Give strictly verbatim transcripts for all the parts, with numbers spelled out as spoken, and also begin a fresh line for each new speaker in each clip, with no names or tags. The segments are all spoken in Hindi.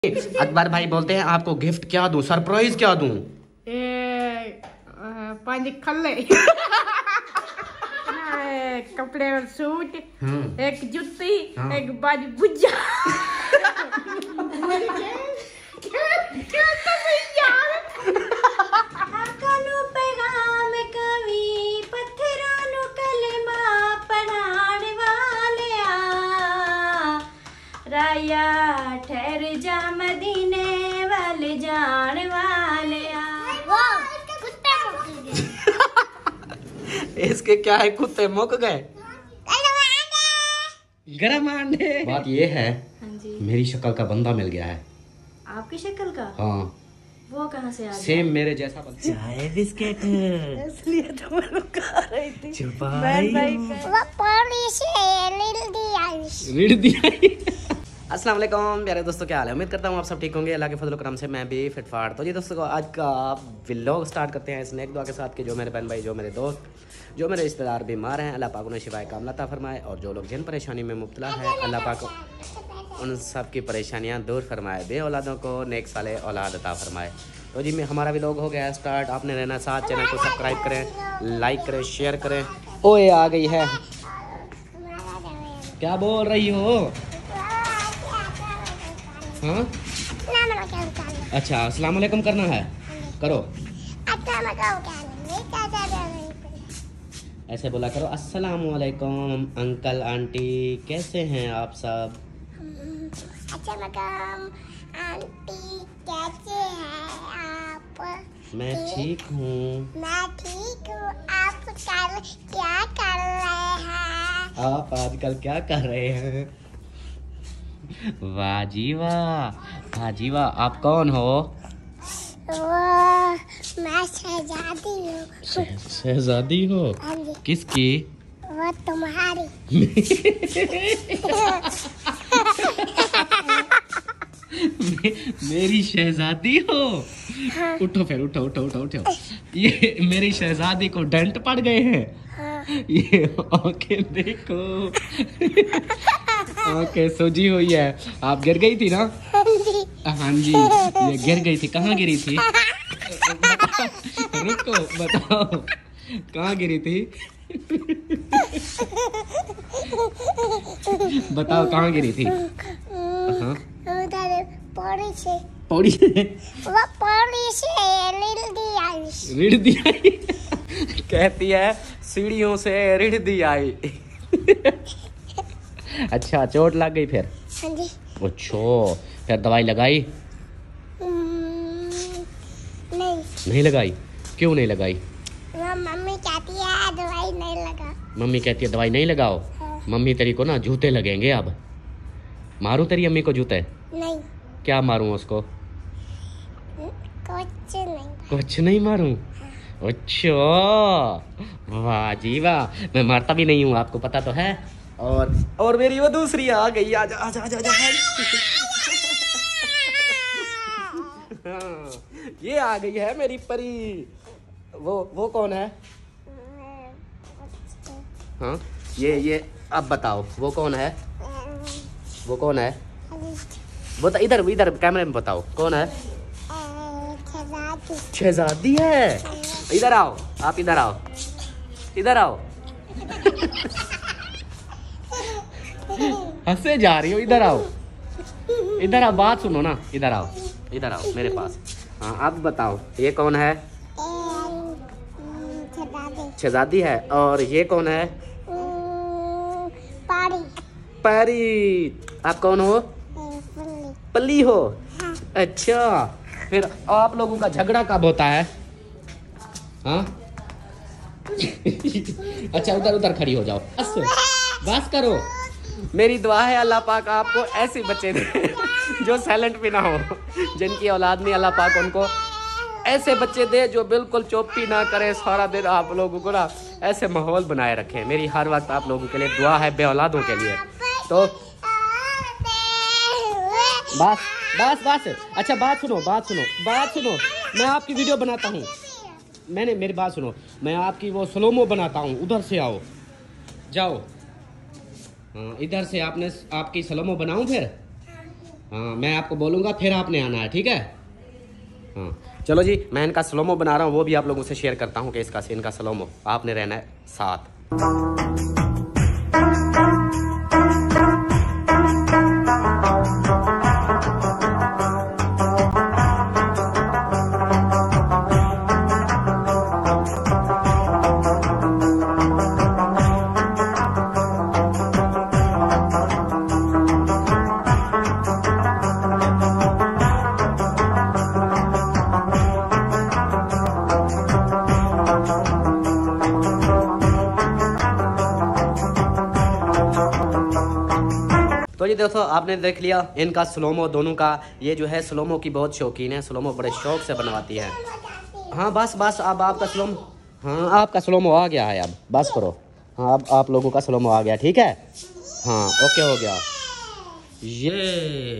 अकबर भाई बोलते हैं आपको गिफ्ट क्या दूं, सरप्राइज क्या दूं?
पांच खल्ले कपड़े और सूट, एक जुत्ती, एक बाज बुज्जा।
राया ठहर जा मदीने वाले जान वाले
इसके क्या है, कुत्ते मुक गए। गरम अंडे। बात ये है,
हाँ जी,
मेरी शक्ल का बंदा मिल गया है।
आपकी शक्ल का?
हाँ,
वो कहाँ से आ गया?
सेम मेरे जैसा बंदा। चाय बिस्किट
इसलिए तो मैं रुक रही थी।
छुपाई
रीड
दिया। अस्सलाम वालेकुम प्यारे दोस्तों, क्या हाल है? उम्मीद करता हूँ आप सब ठीक होंगे। अल्लाह के फजल करम से मैं भी फिटफाट। तो जी दोस्तों को आज का व्लॉग स्टार्ट करते हैं इस नेक दुआ के साथ कि जो मेरे बहन भाई, जो मेरे दोस्त, जो मेरे रिश्तेदार बीमार हैं, अल्लाह पाक उन्हें शिफाए कामला अता फरमाए, और जो लोग जिन परेशानी में मुब्तला है अल्लाह पाक उन सब की परेशानियाँ दूर फरमाए, बे औलादों को नेक साले औलाद अता फरमाए। तो जी मैं हमारा व्लॉग हो गया है स्टार्ट। आपने रहना साथ, चैनल को सब्सक्राइब करें, लाइक करें, शेयर करें। ओए आ गई है, क्या बोल रही हो? हाँ अच्छा, अस्सलाम वालेकुम करना है, करो। ऐसे बोला करो, अस्सलाम वालेकुम अंकल आंटी, कैसे हैं आप सब?
आंटी कैसे हैं आप?
मैं ठीक हूँ।
मैं ठीक हूँ। आप कल क्या कर रहे हैं?
आप आजकल क्या कर रहे हैं? वाह जी वाह, वाह जी वाह। आप कौन हो?
वो मैं शहजादी हूँ।
शह, शहजादी हो?
हाँ जी।
किसकी?
वो तुम्हारी।
मे, मेरी शहजादी हो?
हाँ।
उठो फिर, उठो उठो उठो उठो। ये मेरी शहजादी को डेंट पड़ गए हैं।
हाँ।
ये आंखें देखो, आंखें सूजी हुई है। आप गिर गई थी ना?
हाँ जी।
हाँ जी, ये गिर गई थी। कहाँ गिरी थी? रुको बताओ, कहाँ गिरी थी? बताओ कहाँ गिरी थी? हाँ,
उधर पौड़ी से।
पौड़ी से?
वो पौड़ी से रीढ़ दिया।
रीढ़ दिया कहती है, सीढ़ियों से रीढ़ दी आई। अच्छा, चोट लग गई फिर?
हाँ जी।
अच्छा, फिर दवाई लगाई?
नहीं।
नहीं लगाई? क्यों नहीं लगाई?
वो मम्मी कहती है दवाई नहीं लगा।
मम्मी कहती है दवाई नहीं लगाओ।
हाँ।
मम्मी तेरी को ना जूते लगेंगे। अब मारूं तेरी अम्मी को जूते?
नहीं।
क्या मारूं उसको?
कुछ नहीं।
कुछ नहीं मारूं? अच्छा, वाह जी वाह। मैं मारता भी नहीं हूँ, आपको पता तो है। और और मेरी वो दूसरी आ गई। आजा आजा आजा आजा। हाँ, ये आ गई है मेरी परी। वो वो कौन है? हाँ, ये ये अब बताओ वो कौन है? वो कौन है? बता, इधर इधर कैमरे में बताओ कौन है? शहजादी है। इधर आओ, आप इधर आओ, इधर आओ। हंसे जा रही हो? इधर आओ, इधर आओ, बात सुनो ना। इधर आओ, इधर आओ मेरे पास। हाँ, अब बताओ ये कौन है? शहजादी है। और ये कौन है?
परी।
परी। आप कौन हो? पल्ली हो?
हाँ।
अच्छा, फिर आप लोगों का झगड़ा कब होता है? हाँ? अच्छा, उधर उधर खड़ी हो जाओ, बस बस करो। मेरी दुआ है अल्लाह पाक आपको ऐसे बच्चे दे जो साइलेंट भी ना हो, जिनकी औलाद नहीं, अल्लाह पाक उनको ऐसे बच्चे दे जो बिल्कुल चौपी ना करे सारा दिन। आप लोगों को ना ऐसे माहौल बनाए रखे। मेरी हर वक्त आप लोगों के लिए दुआ है, बे औलादों के लिए। तो बस बस बस। अच्छा, बात सुनो, बात सुनो, बात सुनो। मैं आपकी वीडियो बनाता हूँ। मैंने मेरी बात सुनो, मैं आपकी वो स्लोमो बनाता हूँ। उधर से आओ, जाओ। हाँ, इधर से आपने आपकी स्लोमो बनाऊँ फिर? हाँ मैं आपको बोलूँगा फिर आपने आना है, ठीक है। हाँ चलो जी, मैं इनका स्लोमो बना रहा हूँ, वो भी आप लोगों से शेयर करता हूँ कि इसका इनका स्लोमो आपने रहना है साथ। तो जी दोस्तों आपने देख लिया इनका स्लोमो दोनों का। ये जो है स्लोमो की बहुत शौकीन है, स्लोमो बड़े शौक से बनवाती है। हाँ बस बस अब आपका स्लोमो, हाँ आपका स्लोमो आ गया है, अब बस करो। हाँ अब आप लोगों का स्लोमो आ गया, ठीक है। हाँ ओके हो गया। ये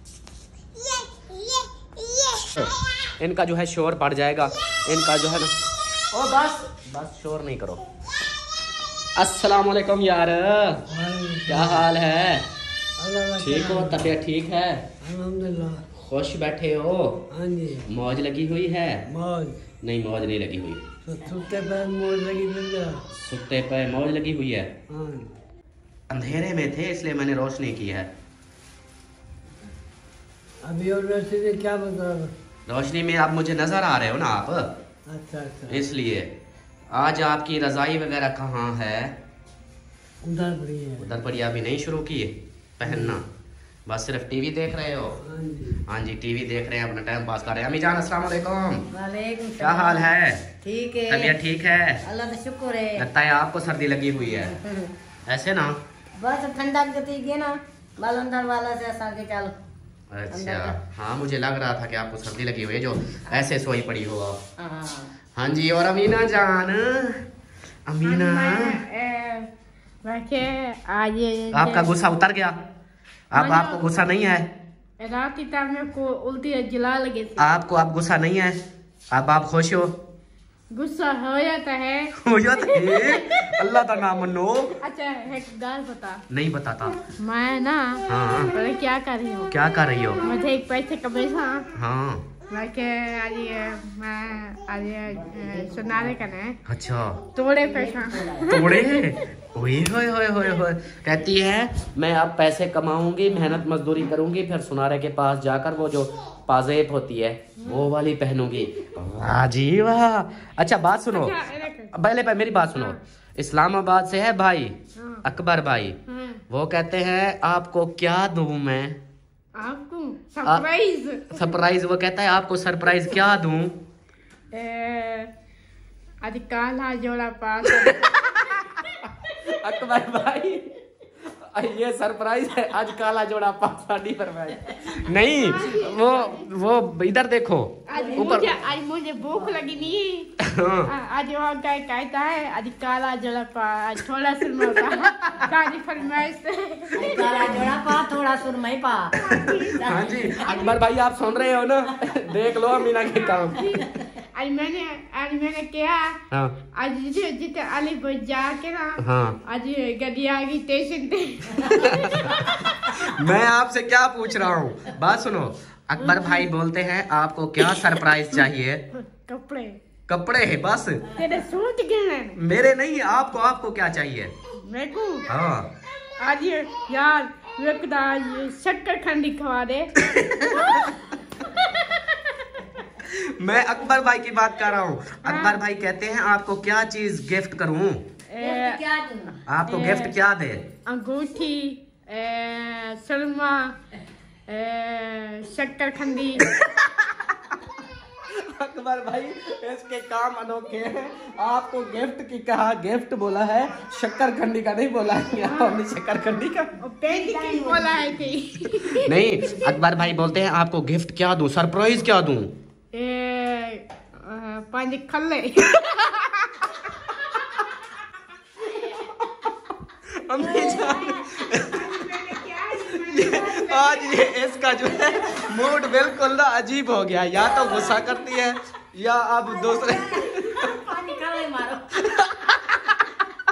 इनका जो है शोर पड़ जाएगा, इनका जो है ना। ओ बस बस शोर नहीं करो। अस्सलाम वालेकुम यार, क्या हाल है? ठीक हो? तबीयत ठीक है?
अल्हम्दुलिल्लाह।
खुश बैठे हो?
हाँ जी।
मौज लगी हुई है?
मौज
नहीं मौज नहीं लगी हुई।
तो सुते पे मौज लगी तुझे?
सुते पे मौज लगी हुई है।
हाँ।
अंधेरे में थे इसलिए मैंने रोशनी की है।
अभी और वैसे से क्या बता?
रोशनी में आप मुझे नजर आ रहे हो ना आप,
अच्छा अच्छा।
इसलिए। आज आपकी रजाई वगैरह कहाँ है?
उधर पड़ी है।
उधर पड़ी, अभी नहीं शुरू की पहनना, बस सिर्फ टीवी देख रहे हो?
हाँ जी।
हाँ जी टीवी देख रहे हैं, अपना टाइम पास कर रहे हैं। अम्मी जान अस्सलाम वालेकुम।
वालेकुम
क्या हाल है?
ठीक है।
तबीयत ठीक है?
अल्लाह का शुक्र है।
लगता है आपको सर्दी लगी हुई है। ऐसे ना?
बस ठंडा गति के ना बाल अंदर वाला से ऐसा के चलो।
अच्छा हाँ मुझे लग रहा था कि आपको सर्दी लगी हुई है, जो ऐसे सोई पड़ी हो आप।
हाँ।
हाँ जी। और अमीना जान, अमीना
वैसे आज
आपका गुस्सा उतर गया? अब आपको गुस्सा नहीं है?
रात में को उल्टी जला लगे थी।
आपको अब गुस्सा नहीं है? अब आप खुश हो?
गुस्सा हो जाता है।
हो जाता है? अल्लाह का नाम मनो।
अच्छा एक गाल बता।
नहीं बताता।
मैं ना
हाँ।
पहले क्या कर रही हूँ?
क्या कर रही हो?
मुझे एक पैसे का पैसा।
हाँ।
मैं के आज मैं आज सुनारे का है।
अच्छा।
तोड़े पैसा।
तोड़े? ओए होए होए होए होए। कहती है मैं अब पैसे कमाऊंगी, मेहनत मजदूरी करूंगी, फिर सुनारे के पास जाकर वो जो पाजेब होती है वो वाली पहनूंगी। वाह जी वाह। अच्छा बात सुनो,
अच्छा,
पहले पहले मेरी बात सुनो। इस्लामाबाद से है भाई अकबर भाई,
हाँ।
वो कहते हैं आपको क्या दूं मैं?
आपको सरप्राइज।
सरप्राइज? वो कहता है आपको सरप्राइज क्या दूं?
आज काला जोड़ा पास।
अकबर भाई ये सरप्राइज है, आज काला जोड़ा पास शादी पर भाई। नहीं वो वो इधर देखो
आज
ऊपर।
मुझे आज मुझे भूख लगी नहीं।
हाँ।
आज वो क्या कहता है आज काला जोड़ा पास थोड़ा सुरमा पा काली फरमाइश से
काला जोड़ा पा थोड़ा सुरमई पा।
हाँ जी अकबर भाई आप सुन रहे हो ना? देख लो अमीना के काम।
आज मैंने आज मैंने क्या
हाँ।
आज जिते जिते अलीपुर जाके ना
हाँ।
आज गदिया की स्टेशन पे।
मैं आपसे क्या पूछ रहा हूँ, बात सुनो। अकबर भाई बोलते हैं आपको क्या सरप्राइज चाहिए?
कपड़े।
कपड़े है बस?
तेरे सूट गिरने।
मेरे नहीं, आपको आपको क्या चाहिए?
मेरे को
हाँ।
आज ये यार ये शक्कर खंडी खवा दे।
मैं अकबर भाई की बात कर रहा हूँ। अकबर भाई कहते हैं आपको क्या चीज गिफ्ट करूँ?
क्या दूं?
आपको गिफ्ट क्या दे?
अंगूठी, सुरमा, शक्कर खंडी।
अकबर भाई इसके काम अनोखे हैं। आपको गिफ्ट की कहा, गिफ्ट बोला है, शक्कर खंडी का नहीं बोला है। हमने शक्कर खंडी का
पेंटिंग बोला है कि
नहीं। अकबर भाई बोलते हैं आपको गिफ्ट क्या दूं, सरप्राइज क्या दूं?
पांच खल्ले।
आज ये इसका जो है मूड बिल्कुल ना अजीब हो गया, या तो गुस्सा करती है या अब दूसरे।
पानी खल्ले मारो।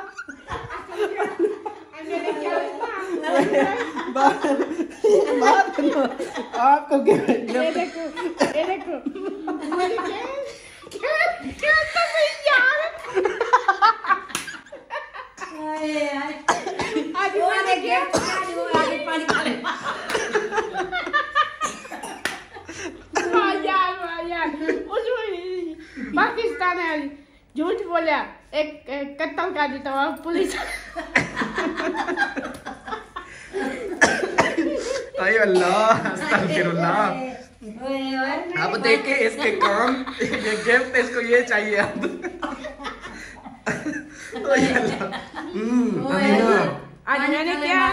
बात आपको क्या
ये देखो ये देखो मेरी क्या क्या तो यार आज मैंने गिफ्ट आगे पानी खा ले यार यार उसमें पाकिस्तान है झूठ बोला एक कत्ल कर देता हूँ पुलिस
अरे अल्लाह अस्तगफिरुल्लाह। अब देखे इसके काम ये गिफ्ट इसको ये चाहिए अब। अरे अल्लाह। हम्म, अमीना
आज मैंने क्या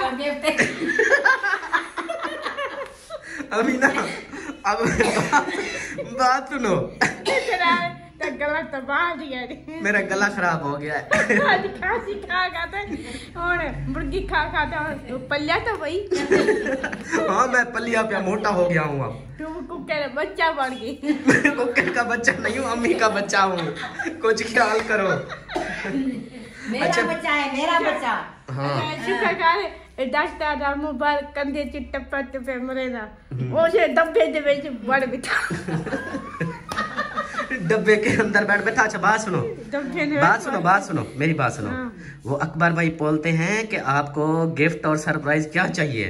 अमीना अब बात सुनो।
तो गला तबाह दिया
मेरा गला खराब हो गया है।
आज खांसी खा खाते और मुर्गी खा खाते पल्ला तो वही
हाँ मैं पलिया पे मोटा हो गया हूँ अब।
तुम कुकर बच्चा बन गई।
कुकर का बच्चा नहीं हूँ, अम्मी का बच्चा हूँ, कुछ ख्याल करो।
मेरा
अच्छा।
बच्चा है मेरा बच्चा।
हाँ
शुक्र करे डॉक्टर दा मोबाइल कंधे च टप्पा टप्पे मरेगा वो से डब्बे दे विच बड़ बिठा
डब्बे के अंदर बैठ बैठा। अच्छा बात सुनो
डब्बे ने
बात सुनो बात सुनो मेरी बात सुनो।
हाँ।
वो अकबर भाई बोलते हैं कि आपको गिफ्ट और सरप्राइज क्या चाहिए?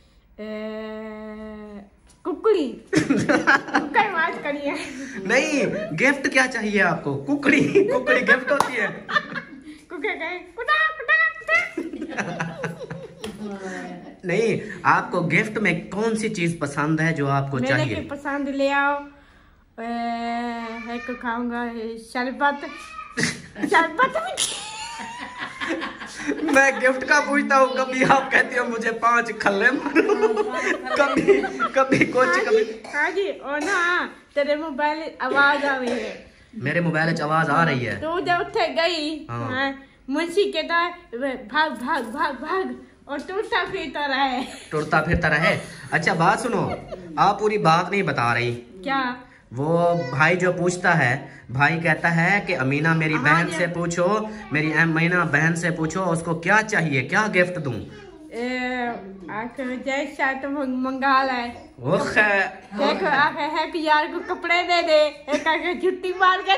कुकड़ी कुकर बात करिए।
नहीं गिफ्ट क्या चाहिए आपको? कुकड़ी कुकड़ी गिफ्ट होती है।
कुकर कहे कुटा कुटा कुटा।
नहीं आपको गिफ्ट में कौन सी चीज पसंद है जो आपको
मेरे
चाहिए?
के पसंद ले आओ। एक खाऊंगा शरबत शरबत
मैं गिफ्ट का पूछता हूँ, कभी आप कहती हो मुझे पांच खल्ले मारो, कभी कभी कुछ कभी।
हाँ जी और ना तेरे मोबाइल आवाज आ रही है।
मेरे मोबाइल से आवाज आ रही है।
तो जब उठे गई
हाँ।
हाँ, मुंशी कहता है भाग भाग भाग भाग और टूटता फिरता रहे।
टुरता फिरता रहे। अच्छा बात सुनो, आप पूरी बात नहीं बता रही।
क्या
वो भाई जो पूछता है, भाई कहता है कि अमीना मेरी
हाँ
बहन
जी।
से पूछो, मेरी अमीना बहन से पूछो उसको क्या चाहिए, क्या गिफ्ट दूं?
आखिर जैसा तुम मंगा लाए
ओह
देखो आखिर है कि यार को कपड़े दे दे एक आखिर छुट्टी मार के।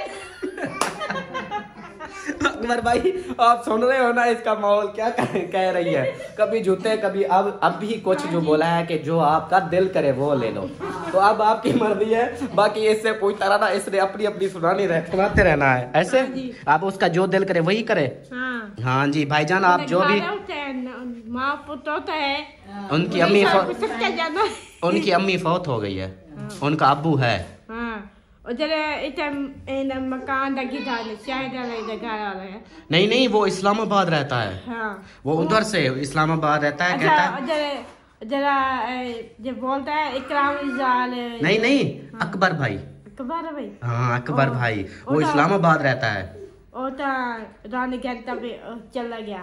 अकबर भाई आप सुन रहे हो ना इसका माहौल क्या कह, कह रही है, कभी जूते कभी अब अब भी कुछ जो बोला है कि जो आपका दिल करे वो ले लो। तो अब आपकी मर्जी है, बाकी इससे पूछता रहना, इसने अपनी अपनी सुनानी रह सुनाते रहना है ऐसे।
हाँ जी।
आप उसका जो दिल करे वही करे।
हाँ
हाँ जी भाईजान आप जो भी
माँ पुत्र होता है
उनकी अम्मी
सब
फौ-
कुछ क्या जाना है।
उनकी अम्मी फौत हो गई है, उनका अब्बू है।
हाँ और जरा इधर इन मकान लगी था शायद इधर घर आ रहे हैं।
नहीं नहीं वो इस्लामाबाद रहता है,
हाँ
वो उधर से इस्लामाबाद रहता है।
अच्छा
कहता है
और जरा जरा ए, जो बोलता है इकराम इजाल
नहीं नहीं अकबर भाई।
अकबर भाई
हाँ अकबर
ओ,
भाई वो
ओ तो-
इस्लामाबाद रहता है।
वो तो रानी घंटा पे चला गया।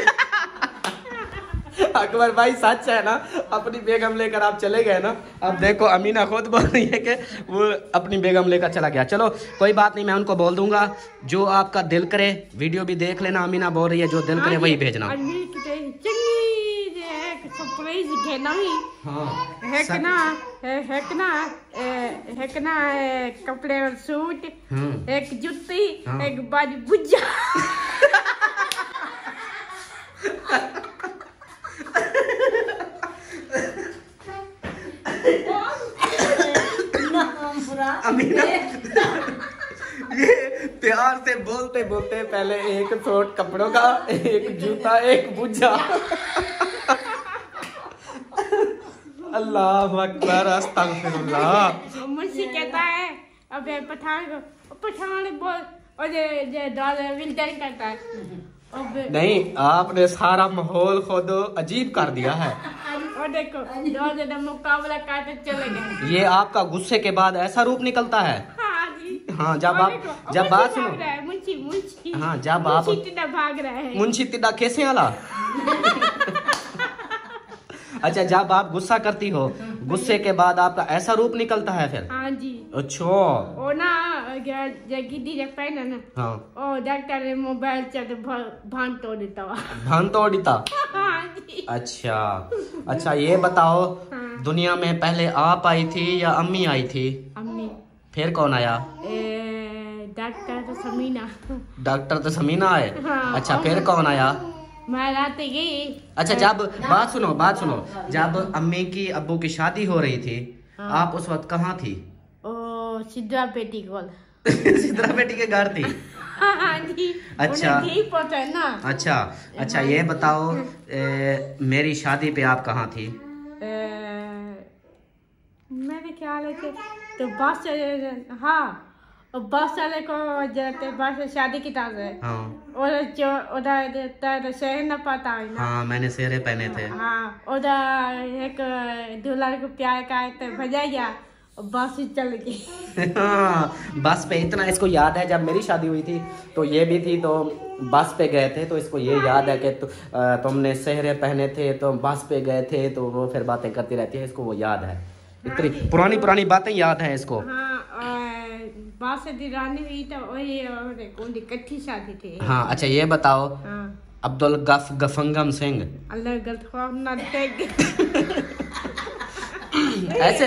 अकबर भाई सच है ना, अपनी बेगम लेकर आप चले गए ना। अब देखो अमीना खुद बोल रही है कि वो अपनी बेगम लेकर चला गया। चलो कोई बात नहीं, मैं उनको बोल दूंगा जो आपका दिल करे। वीडियो भी देख लेना, अमीना बोल रही है जो दिल करे वही भेजना।
सरप्राइज घेना ही
हाँ
है कि ना है है कि ना ए, है कि ना ए, कपड़े और सूट
हम्म।
एक जूती
हाँ।
एक बाज भुजा।
अमीना ये प्यार से बोलते बोलते पहले एक सूट कपड़ों का, एक जूता, एक बुझा। अल्लाह अकबर अस्तगफिरुल्लाह।
मुझसे कहता है अबे पठान को पठान बोल और ये ये डॉलर विल्टर करता है। अबे
नहीं आपने सारा माहौल खुद अजीब कर दिया है।
और देखो डॉलर का मुकाबला करते चले गए।
ये आपका गुस्से के बाद ऐसा रूप निकलता है।
हाँ जी
हाँ जब
और
आप
देखो, और
जब
मुंशी
बात
भाग
सुनो,
रहा है, मुंशी मुंशी
हाँ जब आप
मुंशी टिड्डा भाग रहा है।
मुंशी तिड्डा कैसे आला। अच्छा जब आप गुस्सा करती हो गुस्से के बाद आपका ऐसा रूप निकलता है फिर?
हाँ जी।
अच्छा।
ओ ना गिद्दी जब पहना ना,
हाँ।
ओ डॉक्टर ने मोबाइल चल भान तोड़ देता हुआ।
भान तोड़ देता?
हाँ जी।
अच्छा अच्छा, ये बताओ,
हाँ।
दुनिया में पहले आप आई थी या अम्मी आई थी?
अम्मी।
फिर कौन आया?
डॉक्टर तो समीना।
डॉक्टर तो समीना आए।
हाँ।
अच्छा, फिर कौन आया?
मैं रात गई।
अच्छा, जब बात सुनो बात सुनो जब अम्मी की अब्बू की शादी हो रही थी,
हाँ।
आप उस वक्त कहाँ थी?
ओ सिद्धरा बेटी को।
सिद्धरा बेटी के घर थी?
हाँ जी।
अच्छा।
उन्हें ठीक पता है ना।
अच्छा अच्छा, ये बताओ, ए, मेरी शादी पे आप कहाँ थी?
ए, मेरे ख्याल है तो बस, हाँ बस वाले को जाते बस शादी की ताज है।
हाँ।
और जो उधर तर शहर न पता है ना।
हाँ, मैंने सेहरे पहने थे।
हाँ, उधर एक दूल्हा को प्यार का तो भजा गया और बस ही चल गई।
हाँ, बस पे इतना इसको याद है, जब मेरी शादी हुई थी तो ये भी थी, तो बस पे गए थे, तो इसको ये याद है कि तु, तुमने सेहरे पहने थे तो बस पे गए थे, तो वो फिर बातें करती रहती है, इसको वो याद है, इतनी पुरानी पुरानी बातें याद है इसको।
हाँ, बात से दिरानी हुई तो वही और कौन इकट्ठी शादी थी।
हाँ। अच्छा, ये बताओ,
हाँ।
अब्दुल गफ गफंगम सिंह
अल्लाह गलत ना देख।
ऐसे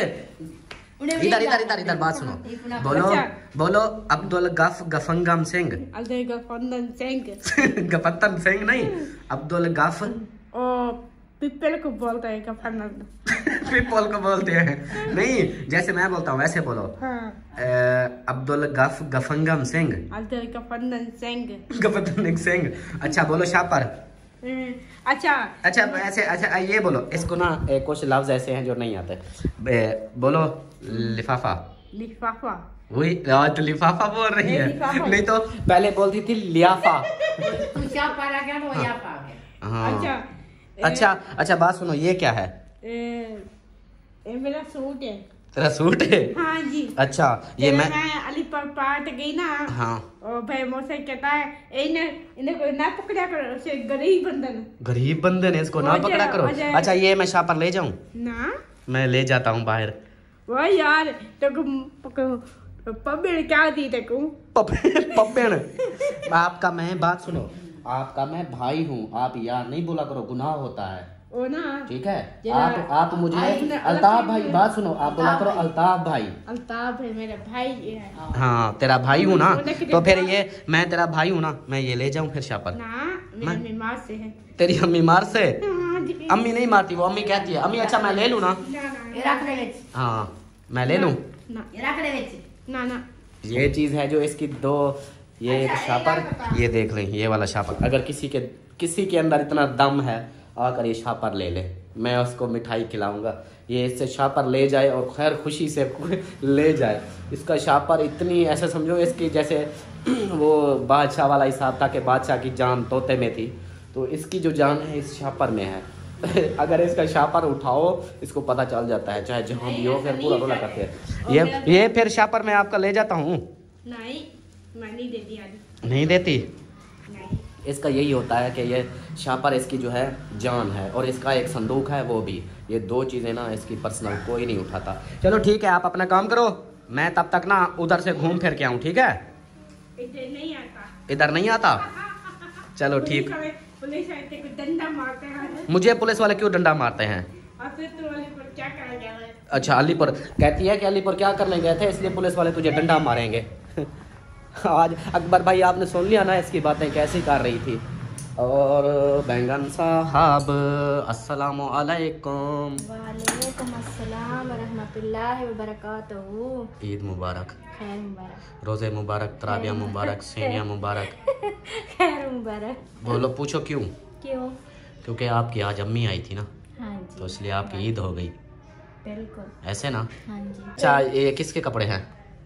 इधर इधर इधर इधर बात सुनो, बोलो
अच्छा।
बोलो, अब्दुल गफ गफंगम सिंह।
अल्लाह गफंदन सिंह।
गफतन सिंह नहीं, अब्दुल गफ।
ओ पिपल को बोलता है गफंदन।
पिपल को बोलते हैं? नहीं, जैसे मैं बोलता हूँ वैसे बोलो।
हाँ।
अब्दुल गफ गफंगम सिंह।
अल्लाह गफंदन सिंह।
गफतन सिंह। अच्छा, बोलो शापर।
अच्छा
अच्छा ऐसे, अच्छा ये बोलो, इसको ना ए, कुछ लफ्ज ऐसे हैं जो नहीं आते, बे, बोलो लिफाफा।
लिफाफा।
वही तो लिफाफा बोल रही है, नहीं तो पहले बोलती थी लियाफा।
तू क्या पारा क्या वो या पा गया।
हाँ।
अच्छा
अच्छा अच्छा, बात सुनो, ये क्या है?
ए, ए मेरा सूट है।
तेरा सूट है?
हाँ जी।
अच्छा, ये मैं
मैं अलीपुर पार्ट गई ना।
हाँ।
और भाई मुझसे कहता है इन्हें इन्हें को ना पकड़ा करो, उसे गरीब बंधन।
गरीब बंधन है, इसको ना
वजह-
पकड़ा करो।
वजह-
अच्छा, ये मैं शापर ले जाऊं?
ना
मैं ले जाता हूँ बाहर।
वो यार तो पबेड़ क्या दी तेको?
पप्पेन। आपका मैं बात सुनो, आपका मैं भाई हूँ, आप यार नहीं बोला करो, गुनाह होता है।
ओ ना
ठीक है?
जरा-
आप आप मुझे
आपने अलग
अल्ताफ
से
भाई,
बोला।
बात सुनो, आप बोला करो अल्ताफ भाई।
अल्ताफ है मेरा भाई है।
हाँ, तेरा भाई हूँ ना,
बोले कि
तो फिर
देखो-
ये मैं तेरा भाई हूँ ना, मैं ये ले जाऊँ फिर शापर?
ना मेरी
मैं-
बीमार से है।
तेरी अम्मी मार से?
हाँ जी।
अम्मी नहीं मारती, वो अम्मी कहती है अम्मी अच्छा मैं ले लूँ ना?
ना ना
ये रख ले विच
हाँ, मैं ले लूँ?
ना
ये रख ले विच
ना ना।
ये चीज है जो इसकी दो, ये एक शापर, ये देख लें, ये वाला शापर, अगर किसी के किसी के अंदर इतना दम है आकर ये शापर ले ले, मैं उसको मिठाई खिलाऊंगा, ये इससे शापर ले जाए और खैर खुशी से ले जाए। इसका शापर इतनी, ऐसे समझो इसकी जैसे वो बादशाह वाला हिसाब था कि बादशाह की जान तोते में थी, तो इसकी जो जान है इस शापर में है। अगर इसका शापर उठाओ, इसको पता चल जाता है, चाहे जहाँ भी हो, फिर पूरा रोला करते हैं। ये ये फिर शापर मैं आपका ले जाता हूँ।
नहीं मैं नहीं देती आदि।
नहीं देती?
नहीं।
इसका यही होता है कि ये शापर इसकी जो है जान है, और इसका एक संदूक है वो भी, ये दो चीज़ें ना इसकी पर्सनल कोई नहीं उठाता। चलो ठीक है, आप अपना काम करो, मैं तब तक ना उधर से घूम फिर के आऊँ, ठीक है?
इधर नहीं आता।
इधर नहीं आता? चलो ठीक।
पुलिस वाले- पुलिस वाले तेरे को डंडा मारते हैं।
मुझे पुलिस वाले क्यों डंडा मारते हैं?
और फिर तू वाले पर क्या करा जाए?
अच्छा, अलीपुर कहती है कि अलीपुर क्या करने गए थे, इसलिए पुलिस वाले तुझे डंडा मारेंगे। आज अकबर भाई आपने सुन लिया ना इसकी बातें कैसी कर रही थी। और बैंगन साहब अस्सलामु अलैकुम।
वालेकुम अस्सलाम वरहमतुल्लाहि वबरकातुहू।
ईद मुबारक,
खैर मुबारक।
रोज़े मुबारक, तराबिया मुबारक, सेवियाँ मुबारक।
खैर मुबारक।
बोलो, पूछो क्यों?
क्यों?
क्योंकि आपकी आज अम्मी आई थी ना,
हाँ जी
तो इसलिए आपकी ईद हो गई,
बिल्कुल।
ऐसे ना?
हाँ जी।
अच्छा, ये किसके कपड़े हैं?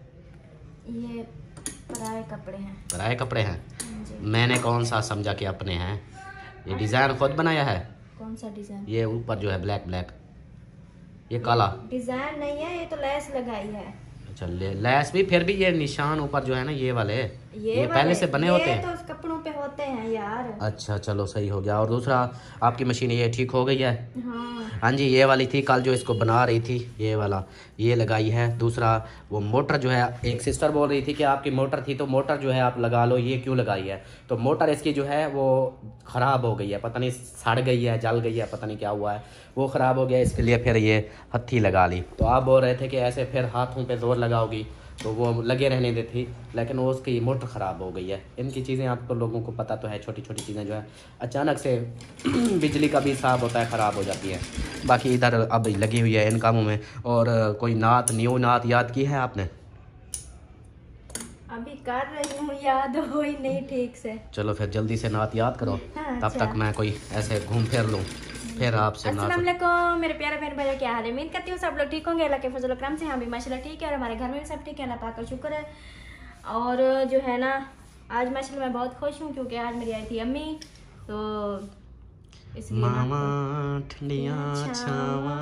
ये पराए कपड़े हैं।
पराए कपड़े हैं?
हाँ जी।
मैंने कौन सा समझा कि अपने हैं? ये डिज़ाइन खुद बनाया है?
कौन सा डिजाइन?
ये ऊपर जो है ब्लैक ब्लैक, ये काला?
डिजाइन नहीं है, ये तो लेस लगाई है।
अच्छा, ले, लैस भी, फिर भी ये निशान ऊपर जो है ना ये वाले
ये,
ये पहले से बने
ये
होते हैं?
तो कपड़ों पे होते हैं यार।
अच्छा चलो सही हो गया। और दूसरा आपकी मशीन ये ठीक हो गई है?
हाँ
हाँ जी, ये वाली थी कल जो इसको बना रही थी, ये वाला ये लगाई है। दूसरा वो मोटर जो है, एक सिस्टर बोल रही थी कि आपकी मोटर थी तो मोटर जो है आप लगा लो, ये क्यों लगाई है? तो मोटर इसकी जो है वो ख़राब हो गई है, पता नहीं सड़ गई है, जल गई है, पता नहीं क्या हुआ है, वो ख़राब हो गया, इसके लिए फिर ये हत्थी लगा ली। तो आप बोल रहे थे कि ऐसे फिर हाथों पे जोर लगाओगी तो वो लगे रहने देती, लेकिन वो उसकी मोटर ख़राब हो गई है। इनकी चीज़ें आपको लोगों को पता तो है, छोटी छोटी चीज़ें जो है अचानक से बिजली का भी हिसाब होता है, ख़राब हो जाती है। बाकी इधर अब लगी हुई है इन कामों में। और कोई नात न्यू नात याद की है आपने?
अभी कर रही हूँ, याद हो ही नहीं ठीक से।
चलो फिर जल्दी से नात याद करो,
हाँ,
तब
अच्छा।
तक मैं कोई ऐसे घूम फिर लूँ फिर आपसे नात।
अस्सलाम वालेकुम मेरे प्यारे बहन भाइयों, क्या हाल है? उम्मीद करती हूँ सब लोग ठीक होंगे, अल्लाह के फजल करम से। हम भी माशाल्लाह ठीक है और हमारे घर में भी सब ठीक है, अल्लाह पाक का शुक्र है। और जो है ना, आज माशाल्लाह मैं बहुत खुश हूँ क्योंकि आज मेरी आई थी अम्मी, तो इसलिए
मामा ठंडिया छावा।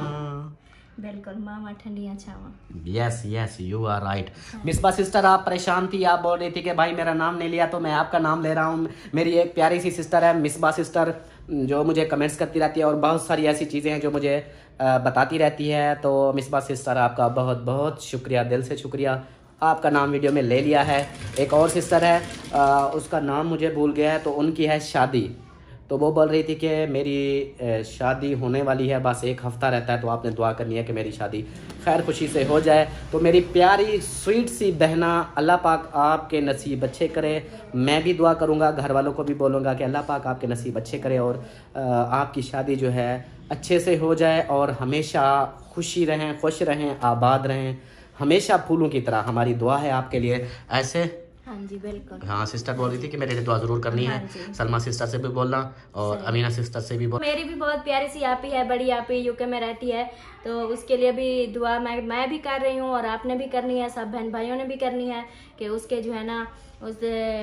बिल्कुल मामा ठंडिया छावा।
Yes yes you are right. Misba sister आप परेशान थी, आप बोल रही थी कि भाई मेरा नाम नहीं लिया, तो मैं आपका नाम ले रहा हूँ। मेरी एक प्यारी सी सिस्टर है मिसबा सिस्टर, जो मुझे कमेंट्स करती रहती है और बहुत सारी ऐसी चीज़ें हैं जो मुझे आ, बताती रहती है। तो मिसबा सिस्टर आपका बहुत बहुत शुक्रिया, दिल से शुक्रिया, आपका नाम वीडियो में ले लिया है। एक और सिस्टर है, आ, उसका नाम मुझे भूल गया है, तो उनकी है शादी, तो वो बोल रही थी कि मेरी शादी होने वाली है, बस एक हफ़्ता रहता है, तो आपने दुआ करनी है कि मेरी शादी खैर खुशी से हो जाए। तो मेरी प्यारी स्वीट सी बहना, अल्लाह पाक आपके नसीब अच्छे करे। मैं भी दुआ करूँगा, घर वालों को भी बोलूँगा कि अल्लाह पाक आपके नसीब अच्छे करे और आपकी शादी जो है अच्छे से हो जाए और हमेशा खुशी रहें, खुश रहें, आबाद रहें, हमेशा फूलों की तरह। हमारी दुआ है आपके लिए। ऐसे
हाँ जी बिल्कुल।
हाँ, सिस्टर बोल रही थी कि मेरे लिए दुआ ज़रूर करनी है।
हाँ
सलमा सिस्टर से भी बोलना और अमीना सिस्टर से भी बोल।
मेरी भी बहुत प्यारी सी आपी है, बड़ी आपी यूके में रहती है, तो उसके लिए भी दुआ मैं मैं भी कर रही हूँ और आपने भी करनी है, सब बहन भाइयों ने भी करनी है कि उसके जो है ना, उस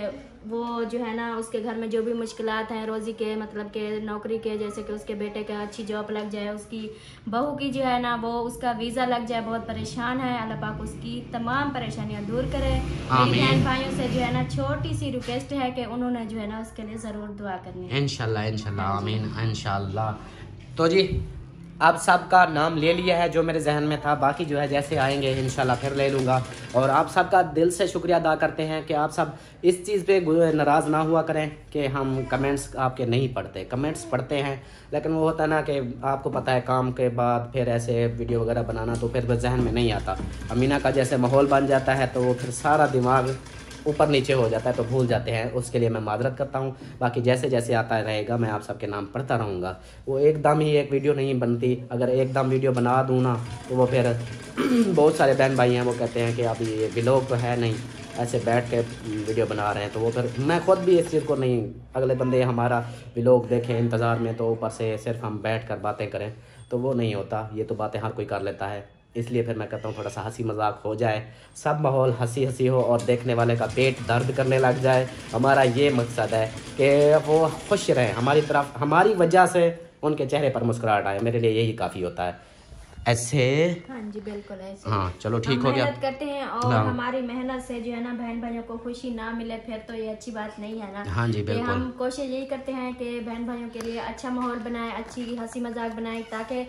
वो जो है ना, उसके घर में जो भी मुश्किलात हैं रोज़ी के, मतलब के नौकरी के, जैसे कि उसके बेटे का अच्छी जॉब लग जाए, उसकी बहू की जो है ना वो उसका वीज़ा लग जाए, बहुत परेशान है, अल्लाह पाक उसकी तमाम परेशानियां दूर करे। मेरी बहन भाइयों से जो है ना छोटी सी रिक्वेस्ट है कि उन्होंने जो है ना उसके लिए ज़रूर दुआ करनी है।
इंशाल्लाह इंशाल्लाह आमीन इंशाल्लाह। तो जी आप सबका नाम ले लिया है जो मेरे जहन में था, बाकी जो है जैसे आएंगे इंशाल्लाह फिर ले लूँगा। और आप सबका दिल से शुक्रिया अदा करते हैं कि आप सब इस चीज़ पे नाराज़ ना हुआ करें कि हम कमेंट्स आपके नहीं पढ़ते। कमेंट्स पढ़ते हैं, लेकिन वो होता है ना कि आपको पता है काम के बाद फिर ऐसे वीडियो वगैरह बनाना, तो फिर वो जहन में नहीं आता। अमीना का जैसे माहौल बन जाता है तो वो फिर सारा दिमाग ऊपर नीचे हो जाता है, तो भूल जाते हैं, उसके लिए मैं माजरत करता हूँ। बाकी जैसे जैसे आता रहेगा मैं आप सबके नाम पढ़ता रहूँगा। वो एकदम ही एक वीडियो नहीं बनती, अगर एकदम वीडियो बना दूँ ना तो वो फिर बहुत सारे बहन भाई हैं वो कहते हैं कि अभी ये व्लॉग तो है नहीं, ऐसे बैठ के वीडियो बना रहे हैं, तो वो फिर मैं खुद भी इस चीज़ को नहीं, अगले बंदे हमारा व्लॉग देखें इंतज़ार में, तो ऊपर से सिर्फ हम बैठ कर बातें करें, तो वो नहीं होता। ये तो बातें हर कोई कर लेता है, इसलिए फिर मैं कहता हूँ थोड़ा सा हंसी मजाक हो जाए, सब माहौल हंसी हंसी हो और देखने वाले का पेट दर्द करने लग जाए। हमारा ये मकसद है कि वो खुश रहें, हमारी तरफ, हमारी वजह से उनके चेहरे पर मुस्कुराहट आए, मेरे लिए यही काफ़ी होता है। ऐसे
हाँ जी बिल्कुल ऐसे।
हाँ चलो ठीक
हम
हो गया।
मेहनत करते हैं और
हाँ।
हमारी मेहनत से जो है ना बहन भाइयों को खुशी ना मिले फिर तो ये अच्छी बात नहीं है ना।
हाँ जी
कि
बिल्कुल।
हम कोशिश यही करते हैं कि बहन भाइयों के लिए अच्छा माहौल बनाए, अच्छी हंसी मजाक बनाए, ताकि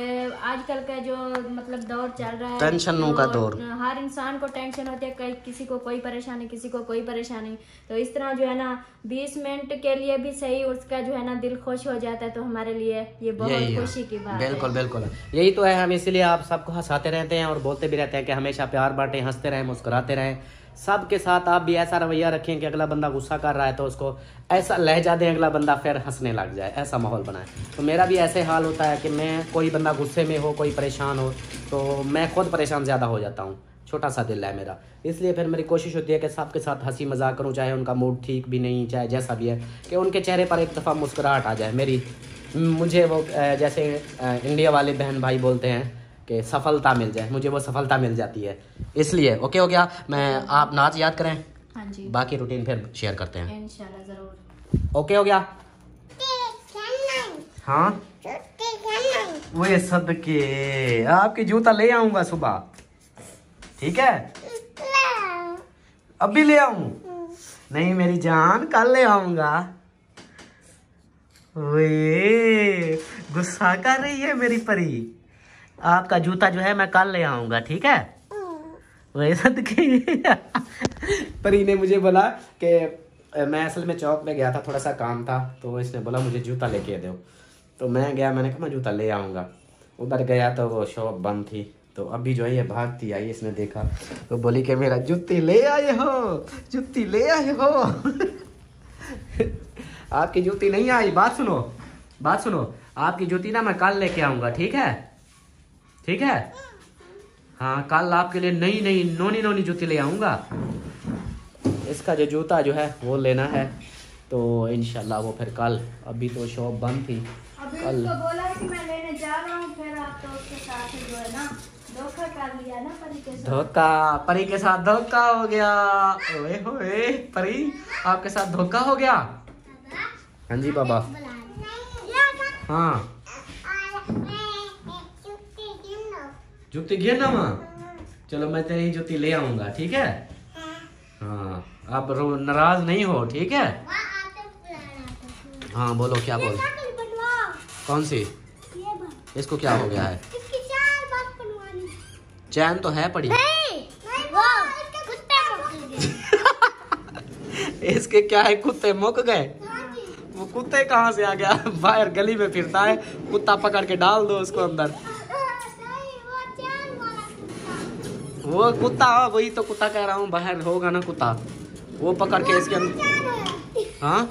आजकल का जो मतलब दौर चल रहा है,
टेंशनों का दौर,
हर इंसान को टेंशन होती है, कई किसी को कोई परेशानी, किसी को कोई परेशानी, तो इस तरह जो है ना बीस मिनट के लिए भी सही उसका जो है ना दिल खुश हो जाता है, तो हमारे लिए ये बहुत खुशी की बात है।
बिल्कुल बिल्कुल यही तो है। हम इसीलिए आप सबको हंसाते रहते हैं और बोलते भी रहते हैं कि हमेशा प्यार बांटें, हंसते रहें, मुस्कुराते रहें। सबके साथ आप भी ऐसा रवैया रखें कि अगला बंदा गुस्सा कर रहा है तो उसको ऐसा लहजा दें, अगला बंदा फिर हंसने लग जाए, ऐसा माहौल बनाए। तो मेरा भी ऐसे हाल होता है कि मैं, कोई बंदा गुस्से में हो, कोई परेशान हो, तो मैं खुद परेशान ज़्यादा हो जाता हूँ, छोटा सा दिल है मेरा, इसलिए फिर मेरी कोशिश होती है कि सबके साथ हंसी मजाक करूँ, चाहे उनका मूड ठीक भी नहीं, चाहे जैसा भी है, कि उनके चेहरे पर एक दफ़ा मुस्कुराहट आ जाए। मेरी मुझे वो जैसे इंडिया वाले बहन भाई बोलते हैं कि सफलता मिल जाए, मुझे वो सफलता मिल जाती है। इसलिए ओके हो गया। मैं आप नाच याद करें,
हाँ जी
बाकी रूटीन फिर शेयर करते हैं।
इंशाल्लाह जरूर।
ओके हो गया। हाँ वो सदके आपकी जूता ले आऊंगा सुबह, ठीक है? अभी ले आऊं? नहीं मेरी जान, कल ले आऊंगा। वे गुस्सा कर रही है मेरी परी। आपका जूता जो है मैं कल ले आऊंगा, ठीक है? वही सदके परी ने मुझे बोला कि मैं असल में चौक पे गया था, थोड़ा सा काम था, तो इसने बोला मुझे जूता लेके दो। तो मैं गया, मैंने कहा मैं जूता ले आऊँगा। उधर गया तो वो शॉप बंद थी, तो अभी जो है ये भागती आई, इसने देखा तो बोली कि मेरा जूती ले आए हो, जूती ले आए हो। आपकी जूती नहीं आई, बात सुनो, बात सुनो, आपकी जूती ना मैं कल लेके आऊँगा, ठीक है? ठीक है? हाँ, कल आपके लिए नई नई नोनी नोनी जूती ले आऊँगा। इसका जो जूता जो है वो लेना है, तो इंशाल्लाह वो फिर कल, अभी तो शॉप बंद थी
अभी
कल।
उसको बोला है कि मैं लेने जा रहा हूँ, फिर आप तो उसके साथ जो है ना धोखा कर लिया ना परी के साथ।
धोखा, परी के साथ धोखा हो गया। ओए होए परी, आपके साथ धोखा हो गया। हाँ जी बाबा। हाँ जूती गिरना माँ, चलो मैं तेरी जूती ले आऊंगा, ठीक है? हाँ आप रो नाराज नहीं हो, ठीक है? हाँ बोलो, क्या बोल? कौन सी? इसको क्या हो गया है? चैन तो है पड़ी। इसके क्या है, कुत्ते मुक गए? वो कुत्ते कहाँ से आ गया? बाहर गली में फिरता है, कुत्ता पकड़ के डाल दो उसको अंदर। वो कुत्ता, वही तो कुत्ता कह रहा हूँ, बाहर होगा ना कुत्ता, वो पकड़ के इसके अंदर। हाँ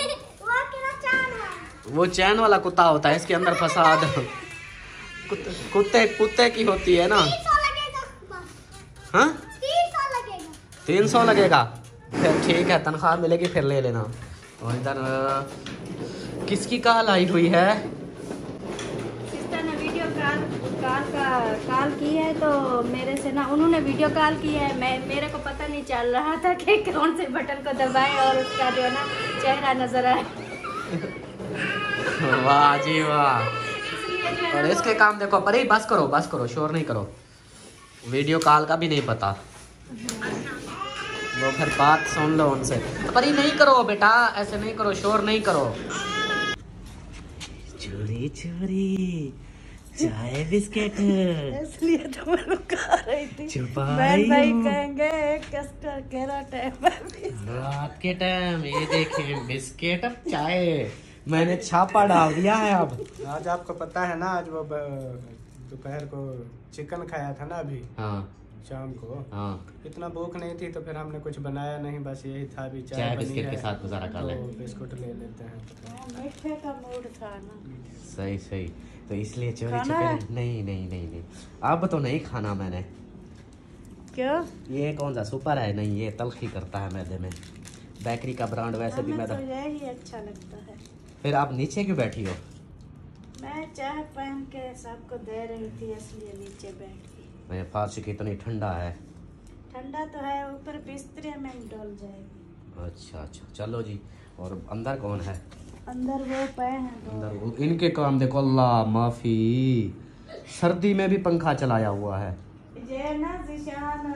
वो चैन वाला कुत्ता होता है, इसके अंदर फंसा दो। कुत्ते कुत्ते कुत्ते की होती है ना। हाँ तीन सौ लगेगा, फिर ठीक है, तनख्वाह मिलेगी फिर ले लेना। और इधर किसकी कॉल आई हुई है?
सिस्टर ने वीडियो कॉल कॉल का कॉल की है, तो मेरे से ना उन्होंने वीडियो कॉल की है। मैं मेरे को पता नहीं चल रहा था कि कौन से बटन को दबाएं और उसका जो है ना चेहरा नजर आए।
वाह जी वाह। और इसके काम देखो परी, बस करो बस करो, शोर नहीं करो। वीडियो कॉल का भी नहीं पता, वो फिर बात सुन लो उनसे। परी नहीं करो बेटा, ऐसे नहीं करो, शोर नहीं करो। चोरी चोरी चाय बिस्किट,
इसलिए तो मैं रुका रही थी।
छुपाई
भाई
हूँ।
कहेंगे कस्टर केरा टाइम
रात के टाइम ये देखें बिस्किट और चाय, मैंने छापा डाल दिया है अब।
आज आपको पता है ना, आज वो दोपहर को चिकन खाया था ना अभी
हाँ
शाम को।
हाँ
इतना भूख नहीं थी तो फिर हमने कुछ बनाया नहीं, बस यही था। अभी चाय
चाय
बनी
बिस्किट
है,
के साथ गुजारा कर
तो
ले।
बिस्कुट ले लेते हैं।
मीठे का मूड था ना।
सही सही, तो इसलिए चोरी
खाना है?
छुपे। नहीं नहीं नहीं नहीं, अब तो नहीं खाना मैंने।
क्यों?
ये कौन सा सुपर है? नहीं ये तलखी करता है मैदे में। बेकरी का ब्रांड वैसे भी
हमें
मैदा।
तो यही अच्छा लगता है।
फिर आप नीचे क्यों बैठी हो?
मैं चाय पहन के सबको दे रही थी, इसलिए नीचे बैठ गई।
मैं फारसी की इतनी ठंडा है।
ठंडा तो है, ऊपर बिस्तरे में डोल जाएगी।
अच्छा अच्छा चलो जी। और अंदर कौन है?
अंदर वो पे हैं दो।
अंदर वो- इनके काम देखो, अल्लाह माफी, सर्दी में भी पंखा चलाया हुआ है।
ये ना जिशान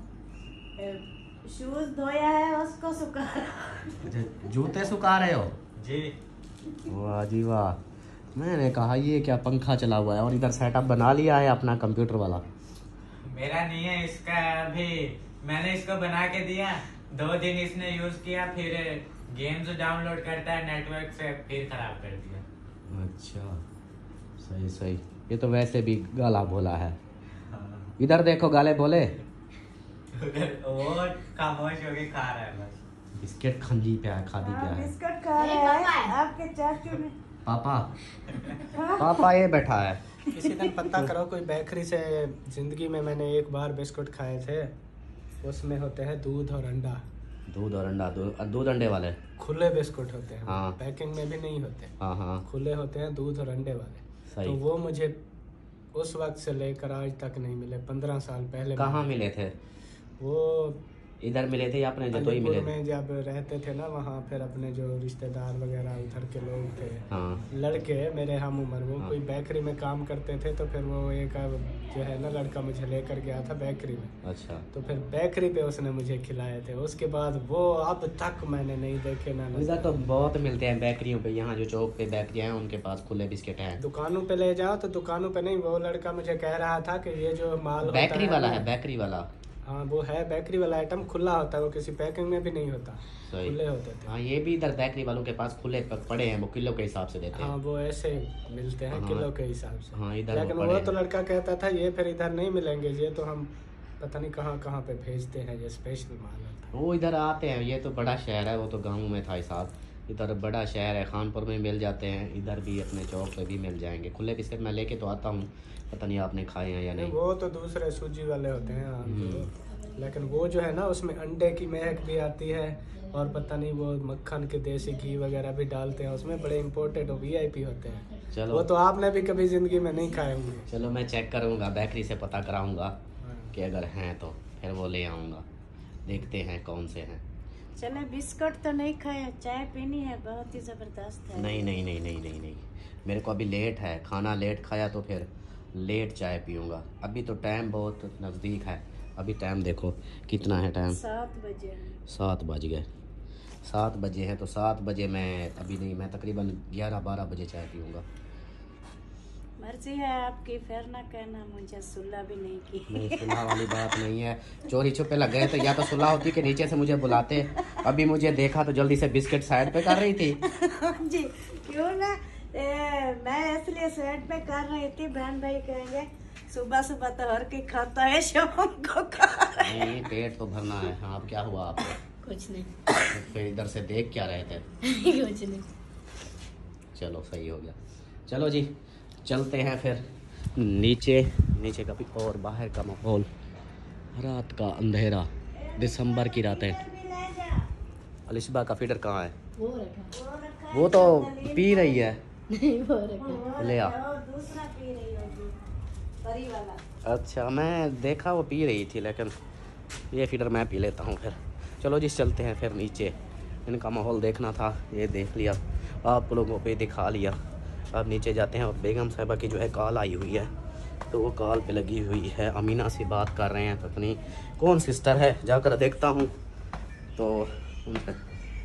शूज धोया है, उसको सुखा।
जूते सुखा रहे हो
जी।
वाह जी वाह। मैंने कहा ये क्या पंखा चला हुआ है, और इधर सेटअप बना लिया है अपना कंप्यूटर वाला।
मेरा नहीं है, इसका अभी मैंने इसको बना के दिया, दो दिन इसने यूज किया, फिर गेम्स डाउनलोड करता है नेटवर्क से, फिर खराब कर दिया।
अच्छा सही सही, ये तो वैसे भी गाला भोला है। इधर देखो गाले भोले।
वो खामोश होके खा रहा है बस।
बिस्किट खंजी पे है, खादी पे है।
बिस्कुट खा रहे हैं आपके चाचू ने।
पापा पापा ये बैठा है।
किसी दिन पता करो कोई बेकरी से, जिंदगी में मैंने एक बार बिस्कुट खाए थे, उसमें होते हैं दूध और अंडा।
दूध और अंडा, दूध दूध अंडे वाले।
खुले बिस्कुट होते हैं,
हाँ।
पैकिंग में भी नहीं होते,
हाँ हाँ
खुले होते हैं दूध और अंडे वाले।
सही।
तो वो मुझे उस वक्त से लेकर आज तक नहीं मिले, पंद्रह साल पहले
कहाँ मिले थे?
वो
इधर मिले थे या अपने जो तो ही मिले
अलीपुर
थे?
में जब रहते थे ना वहाँ, फिर अपने जो रिश्तेदार वगैरह उधर के लोग थे,
हाँ
लड़के मेरे हम उम्र, वो
हाँ।
कोई बेकरी में काम करते थे, तो फिर वो एक अब जो है ना लड़का मुझे लेकर गया था बेकरी में।
अच्छा।
तो फिर बेकरी पे उसने मुझे खिलाए थे, उसके बाद वो अब तक मैंने नहीं देखे ना।
इधर तो बहुत मिलते हैं बेकरियों पे, यहाँ जो चौक पे बेकरियाँ हैं उनके पास खुले बिस्किट हैं।
दुकानों पे ले जाओ तो दुकानों पे नहीं, वो लड़का मुझे कह रहा था कि ये जो माल होता
बेकरी वाला
ना,
है, बेकरी वाला।
हाँ वो है बेकरी वाला आइटम, खुला होता है, वो किसी पैकिंग में भी नहीं होता,
सही।
खुले होते थे।
हाँ ये भी इधर बेकरी वालों के पास खुले प- पड़े हैं, वो किलो के हिसाब से देते
हाँ
हैं।
वो ऐसे मिलते हैं
हाँ।
किलो के हिसाब से।
हाँ इधर
लेकिन
वो
वो
पड़े
तो
हैं।
लड़का कहता था ये फिर इधर नहीं मिलेंगे, ये तो हम पता नहीं कहाँ कहाँ पे भेजते हैं, ये स्पेशल माल होता है।
वो इधर आते हैं, ये तो बड़ा शहर है, वो तो गाँव में था हिसाब। इधर बड़ा शहर है, खानपुर में मिल जाते हैं, इधर भी अपने चौक पे भी मिल जाएंगे खुले बिस्किट। मैं लेके तो आता हूँ, पता नहीं आपने खाए हैं या नहीं।
वो तो दूसरे सूजी वाले होते हैं आम जो, लेकिन वो जो है ना उसमें अंडे की महक भी आती है, और पता नहीं वो मक्खन के देसी घी वगैरह भी डालते हैं उसमें, बड़े इम्पोर्टेड और वीआईपी होते हैं।
चलो
वो तो आपने भी कभी जिंदगी में नहीं खाए होंगे।
चलो मैं चेक करूँगा, बेकरी से पता कराऊँगा
हाँ।
कि अगर हैं तो फिर वो ले आऊँगा, देखते हैं कौन से हैं।
चले बिस्कुट तो नहीं खाया, चाय पीनी है, बहुत ही जबरदस्त है।
नहीं नहीं नहीं नहीं नहीं नहीं मेरे को अभी लेट है, खाना लेट खाया तो फिर लेट चाय पीऊँगा। अभी तो टाइम बहुत नज़दीक है, अभी टाइम देखो कितना है टाइम,
सात बजे
सात बज गए। सात बजे हैं तो सात बजे मैं अभी नहीं, मैं तकरीबन ग्यारह बारह बजे चाय पीऊँगा।
मर्जी है आपकी, फिर ना कहना मुझे सुलह भी नहीं की।
नहीं सुलह वाली बात नहीं है, चोरी छुपे लग गए तो या तो सुलह होती कि नीचे से मुझे बुलाते। अभी मुझे देखा तो जल्दी से बिस्किट साइड पे कर रही थी।
जी क्यों ना, ए, मैं इसलिए साइड पे कर रही थी, बहन भाई कहेंगे सुबह सुबह तो हर की खाता है, शाम को खा रहा है।
नहीं पेट तो भरना है। हाँ अब क्या हुआ आपको?
कुछ नहीं
फिर इधर से देख क्या रहे थे?
कुछ नहीं।
चलो सही हो गया। चलो जी चलते हैं फिर नीचे। नीचे का भी और बाहर का माहौल, रात का अंधेरा, दिसंबर की रातें। अलिशबा का फीडर कहाँ है?
वो रखा
वो तो पी रही है।
नहीं, वो रखा
ले आ।
दूसरा पी रही होगी, परी वाला।
अच्छा मैं देखा वो पी रही थी, लेकिन ये फीडर मैं पी लेता हूँ फिर। चलो जी चलते हैं फिर नीचे, इनका माहौल देखना था, ये देख लिया, आप लोगों पे दिखा लिया। अब नीचे जाते हैं। और बेगम साहिबा की जो है कॉल आई हुई है, तो वो कॉल पे लगी हुई है, अमीना से बात कर रहे हैं, पता नहीं कौन सिस्टर है, जाकर देखता हूँ। तो उनसे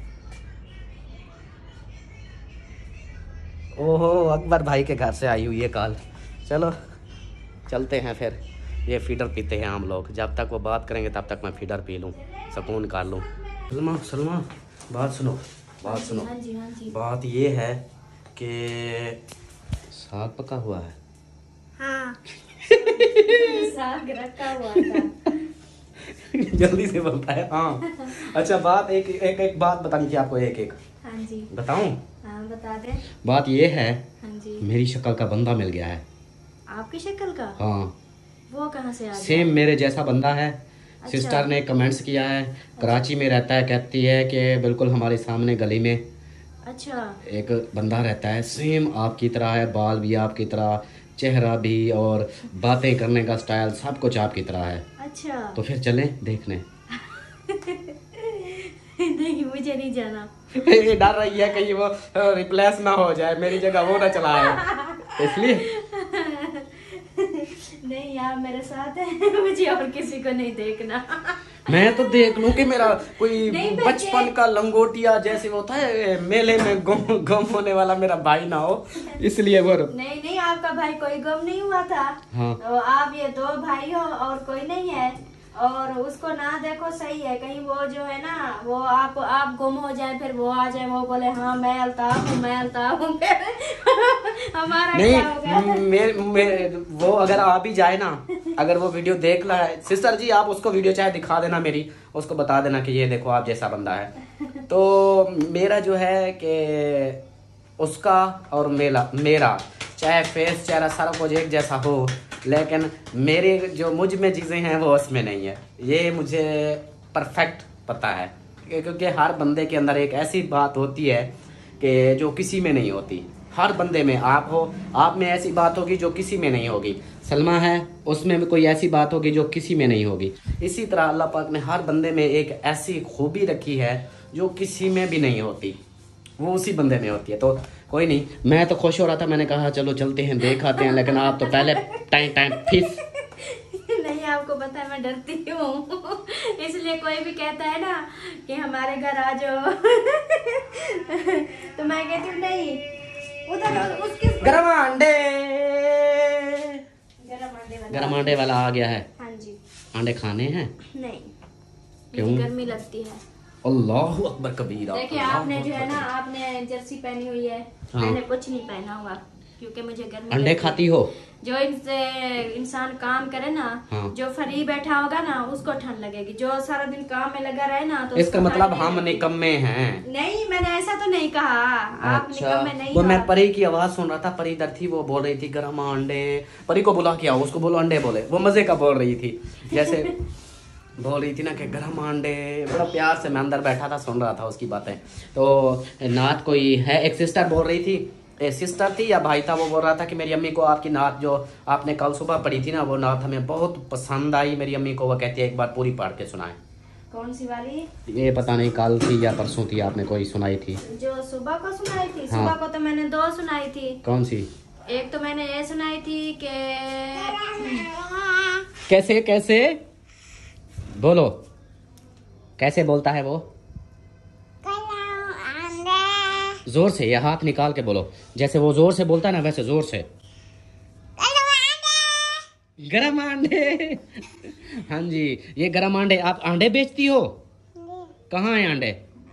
ओहो अकबर भाई के घर से आई हुई है कॉल। चलो चलते हैं फिर, ये फीडर पीते हैं हम लोग। जब तक वो बात करेंगे तब तक मैं फीडर पी लूँ, सुकून कर लूँ। सलमा सलमा बात सुनो, बात सुनो।
हाँ जी हाँ जी।
बात ये है कि साग पका हुआ है।
हाँ
साग रखा हुआ था।
जल्दी से बोलता है हाँ। अच्छा बात एक एक एक बात बतानी थी आपको, एक एक
हाँ जी
बताऊं?
हाँ बता दे।
बात ये है,
हाँ जी।
मेरी शक्ल का बंदा मिल गया है।
आपकी शक्ल का?
हाँ
वो कहाँ से आ गया?
सेम मेरे जैसा बंदा है।
अच्छा।
सिस्टर ने कमेंट्स किया है, कराची में रहता है, कहती है कि बिल्कुल हमारे सामने गली में
अच्छा
एक बंदा रहता है, सेम आपकी तरह है, बाल भी आपकी तरह, चेहरा भी, और बातें करने का स्टाइल सब कुछ आपकी तरह है।
अच्छा।
तो फिर चलें देखने।
नहीं मुझे नहीं जाना।
ये डर रही है कहीं वो रिप्लेस ना हो जाए, मेरी जगह वो ना चलाए, इसलिए।
नहीं यार मेरे साथ है, मुझे और किसी को नहीं देखना।
मैं तो देख लूं कि मेरा कोई
नहीं, मैं
बचपन
ये-
का लंगोटिया जैसे वो होता है मेले में गुम गुम होने वाला मेरा भाई ना हो, इसलिए वो।
नहीं नहीं आपका भाई कोई गुम नहीं हुआ था।
हाँ।
तो आप ये दो भाई हो और कोई नहीं है, और उसको ना देखो सही है, कहीं वो जो है ना वो आप आप गुम हो जाए, फिर वो आ जाए, वो बोले हाँ मैं अल्ताफ हूँ, मैं अल्ताफ हूँ, फिर हमारा क्या होगा?
नहीं मेरे मेरे वो अगर आ भी जाए ना, अगर वो वीडियो देख ला है, सिस्टर जी आप उसको वीडियो चाहे दिखा देना मेरी, उसको बता देना कि ये देखो आप जैसा बंदा है। तो मेरा जो है कि उसका और मेरा मेरा चाहे फेस चेहरा सारा कुछ एक जैसा हो, लेकिन मेरे जो मुझ में चीज़ें हैं वो उसमें नहीं है, ये मुझे परफेक्ट पता है। क्योंकि हर बंदे के अंदर एक ऐसी बात होती है कि जो किसी में नहीं होती, हर बंदे में आप हो, आप में ऐसी बात होगी जो किसी में नहीं होगी। सलमा है, उसमें भी कोई ऐसी बात होगी जो किसी में नहीं होगी। इसी तरह अल्लाह पाक ने हर बंदे में एक ऐसी खूबी रखी है जो किसी में भी नहीं होती, वो उसी बंदे में होती है। तो कोई नहीं, मैं तो खुश हो रहा था, मैंने कहा चलो चलते हैं देख आते हैं, लेकिन आप तो पहले टाइम टाइम फिस।
नहीं, आपको पता है मैं डरती हूँ, इसलिए कोई भी कहता है ना कि हमारे घर आ जाओ तो मैं कहती हूँ नहीं, उधर उसके
गरम अंडे,
गरम अंडे वाला
गरम अंडे वाला आ गया है।
हाँ जी।
अंडे खाने हैं?
नहीं,
क्यों?
गर्मी लगती है।
अल्लाहु अकबर कबीरा।
देखिए आपने जो है ना, आपने जर्सी पहनी हुई है,
हाँ।
मैंने कुछ नहीं पहना हुआ क्योंकि मुझे गर्मी
अंडे
लगती
खाती
है।
हो?
जो इनसे इंसान काम करे ना,
हाँ।
जो फ्री बैठा होगा ना उसको ठंड लगेगी, जो सारा दिन काम में लगा रहे ना तो
इसका
उसको
मतलब
ठंड नहीं
हम
लगेगी।
निकम्मे हैं।
नहीं, मैंने ऐसा तो नहीं कहा, आप निकम्मे नहीं
वो
हो।
मैं परी की आवाज सुन रहा था, परी इधर थी, वो बोल रही थी गरम अंडे। परी को बुला के आओ, उसको बोलो अंडे बोले, वो मजे का बोल रही थी, जैसे बोल रही थी ना कि गरम अंडे, बड़ा प्यार से मैं अंदर बैठा था सुन रहा था उसकी बातें। तो नात कोई है, एक सिस्टर बोल रही थी, ए, सिस्टर थी या भाई था, वो बोल रहा था कि मेरी अम्मी को आपकी नात जो आपने कल सुबह पढ़ी थी ना, वो नात हमें बहुत पसंद आई मेरी अम्मी को, वो कहती है एक बार पूरी पढ़ के सुनाए।
कौन सी वाली?
ये पता नहीं कल थी या परसों थी, आपने कोई सुनाई थी?
जो सुबह को सुनाई थी?
हाँ।
सुबह को तो मैंने दो सुनाई थी।
कौन सी?
एक तो मैंने ये सुनाई थी कि
कैसे कैसे बोलो, कैसे बोलता है वो? जोर से, या हाथ निकाल के बोलो, जैसे वो जोर से बोलता है ना वैसे जोर से। गरम अंडे। हाँ जी, ये गरम अंडे। आप अंडे बेचती हो? कहाँ है अंडे?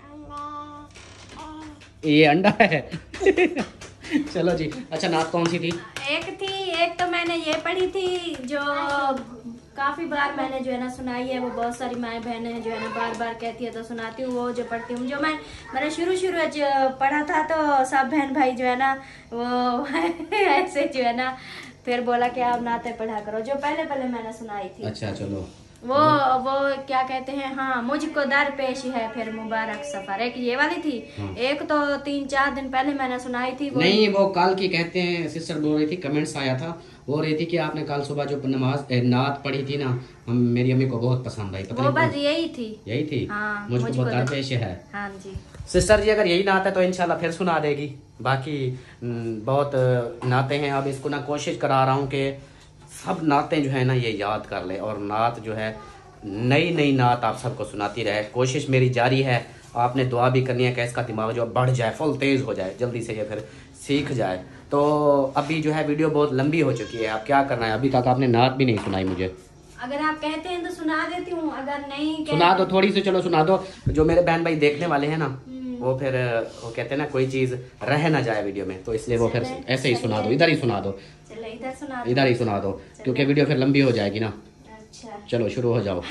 ये अंडा है। चलो जी। अच्छा, नात कौन सी थी?
एक थी, एक तो मैंने ये पढ़ी थी जो काफी बार मैंने जो है ना सुनाई है, वो बहुत सारी माएँ बहनें जो है ना बार बार कहती है तो सुनाती हूँ, वो जो पढ़ती हूँ, जो मैं मैंने शुरू शुरू में पढ़ा था तो सब बहन भाई जो है ना वो ऐसे जो है ना फिर बोला कि आप नाते पढ़ा करो, जो पहले पहले मैंने सुनाई थी।
अच्छा चलो।
वो वो क्या कहते हैं, हाँ, मुझको दर पेश है फिर मुबारक सफर, एक ये वाली थी।
हाँ।
एक तो तीन चार दिन पहले मैंने सुनाई थी वो।
नहीं, वो कल की कहते हैं, सिस्टर बोल रही थी, कमेंट्स आया था, बोल रही थी कि आपने कल सुबह जो नमाज ए, नात पढ़ी थी ना, हम मेरी अम्मी को बहुत पसंद आई। पता
वो
नहीं
बस यही थी।
यही थी।
हाँ,
मुझको
मुझको
बहुत
दर-
पेश है।
हाँ जी।
सिस्टर जी, अगर यही नात है तो इंशाल्लाह फिर सुना देगी। बाकी न, बहुत नाते हैं, अब इसको ना कोशिश करा रहा हूँ कि सब नातें जो है ना ये याद कर ले, और नात जो है नई नई नात आप सबको सुनाती रहे। कोशिश मेरी जारी है, आपने दुआ भी करनी है कि इसका दिमाग जो बढ़ जाए, फुल तेज़ हो जाए, जल्दी से ये फिर सीख जाए। तो अभी जो है वीडियो बहुत लंबी हो चुकी है, अब क्या करना है? अभी तक आपने नात भी नहीं सुनाई मुझे।
अगर आप कहते हैं तो सुना देती हूँ, अगर नहीं कहते...
सुना दो थोड़ी सी, चलो सुना दो, जो मेरे बहन भाई देखने वाले हैं ना, वो फिर वो कहते हैं ना कोई चीज़ रह ना जाए वीडियो में, तो इसलिए वो फिर ऐसे ही सुना दो, इधर ही सुना दो,
चलो इधर सुना दो।
इधर ही सुना दो, क्योंकि वीडियो फिर लंबी हो जाएगी ना।
अच्छा,
चलो शुरू हो जाओ।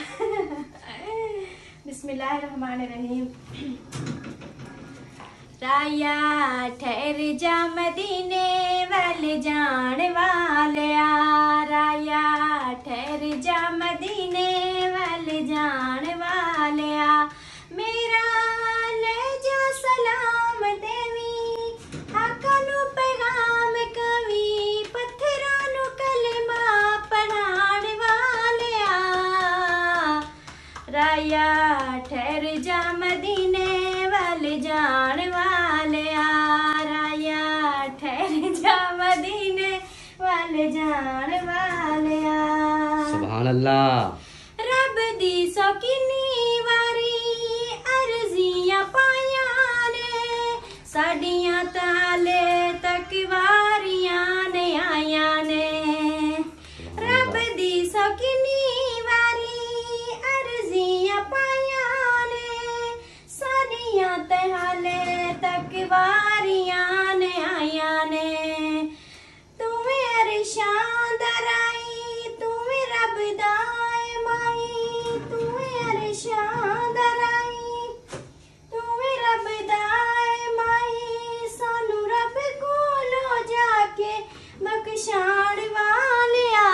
बिस्मिल्लाहिर्रहमानिर्रहीम। राया ठहर जा मदीने वाले जान वालिया, राया ठहर जा मदीने वाले जान वालिया, मेरा ले जा सलाम देवी, आका नु पैगाम कवी, पत्थरां नु कलमा पढ़ाण वालिया, राया ठहर जा मदीने वाले जान वालिया, राया ठहर जा मदीने वाले जान वालिया।
सुभान अल्लाह।
रब दी सौकीनी वारी अर्जियां पाया ने, साडियां ताले तक वारियां ने आया ने, रब दी सौकीनी वारी अर्जियां पाया ने, साडियां ताले तक वारियां ने आया ने, तुवे अरशां दराई तुवे रब दाए माई, तुवे अरशां दराई तुवे रब दाए माई, सानू रब कोलो जाके बख्शाण वालिया,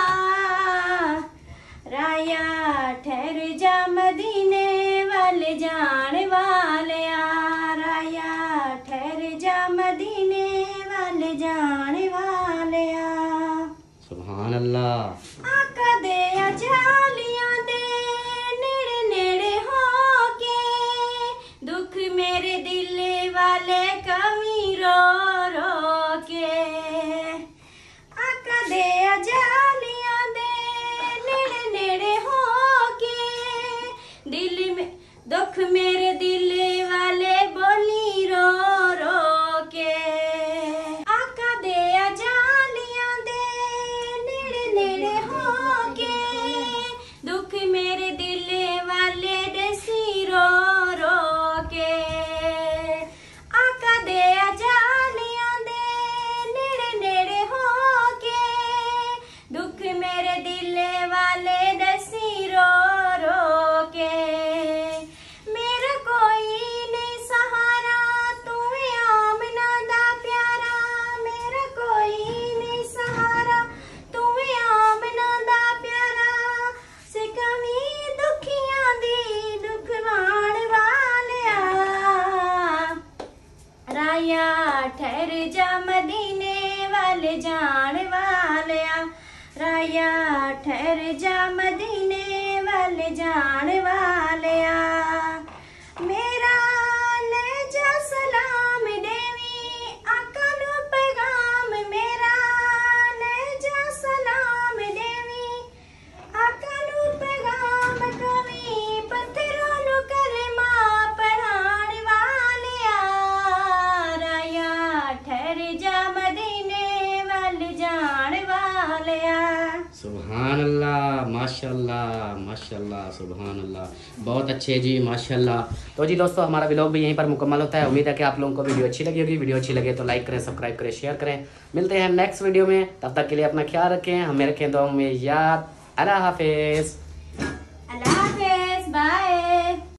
राया ठहर जा मदीने वाले जान वालिया, राया ठहर जा मदीने वाले
अल्लाह।
आका दे जालियां दे नेड़े नेड़े हो के, दुख मेरे दिल वाले कमी रो रो के। आका दे जालियां दे नेड़े नेड़े हो के, दिल में दुख मेरे दिल वाले बोली रो रो के। आका दे जालियां दे नेड़े नेड़े हो के, दुख मेरे दिल वाले दसी रो रो के। आका दे जालियां दे नेड़े नेड़े हो के, दुख मेरे दिल वाले दसी रो रो के। मेरा कोई नहीं सहारा तू आमना दा प्यारा, मेरा कोई नहीं सहारा तू आमना दा प्यारा। से कमी दुखियां दी दुखवाण वालिया, राया ठहर जा मदीने वाले जान वालिया, राया ठहर जा मदीने वाले जान वालिया। मेरा ले जा सलाम देवी आका नु पैगाम, मेरा ले जा सलाम देवी आका नु पैगाम। कवि पत्थरों नु कलमा पढ़ाण वालिया, राया ठहर जा मदीने वाले जान वालिया।
सुभान अल्लाह, माशाल्लाह माशाल्लाह, सुभान अल्लाह, बहुत अच्छे जी माशाल्लाह। तो जी दोस्तों हमारा व्लॉग भी यहीं पर मुकम्मल होता है। उम्मीद है कि आप लोगों को वीडियो अच्छी लगी होगी। वीडियो अच्छी लगे तो लाइक करें, सब्सक्राइब करें, शेयर करें। मिलते हैं नेक्स्ट वीडियो में, तब तक के लिए अपना ख्याल रखें, हमें रखें दुआओं में याद। अल्लाह हाफिज़।
अल्लाह हाफिज़, बाय।